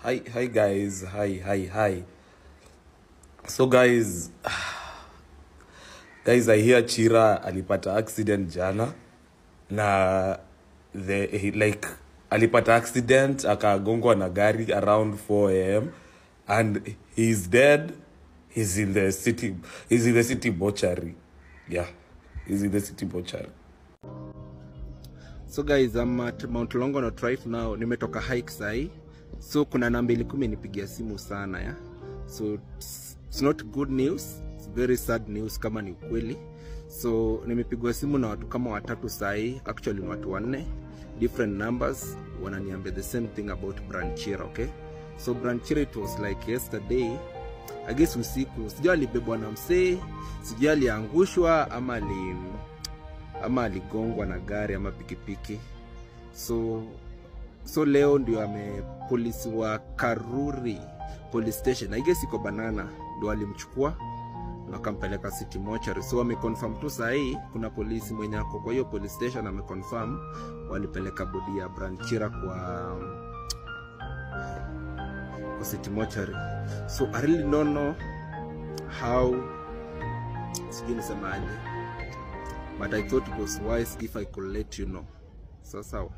Hi guys. Hi. So guys, I hear Chira alipata accident jana na alipata accident akagongwa na gari around 4 a.m. and he's dead. He's in the city mortuary. Yeah, he's in the city mortuary. So guys, I'm at Mount Longonot right now. Nimetoka hike sai. So kuna namba ilikuwa imenipigia simu sana ya. So it's not good news. It's very sad news kama ni ukweli. So nimepigwa simu na watu kama watatu sai, actually ni watu wanne, different numbers, wananiambia the same thing about Chira, okay? So Chira, it was like yesterday, I guess usiku, sijui alibebwa na msee, sijui aliangushwa ama aligongwa na gari ama pikipiki. So leo ndio polisi wa Karuri police station, I guess iko Banana, ndio alimchukua na kampeleka city mortuary. So wameconfirm tu sahi kuna polisi mwenye ako kwa hiyo police station ameconfirm walipeleka body ya Chira kwa city mortuary. So I really don't know how, sijui nisemaje, but I thought it was wise if I could let you know. So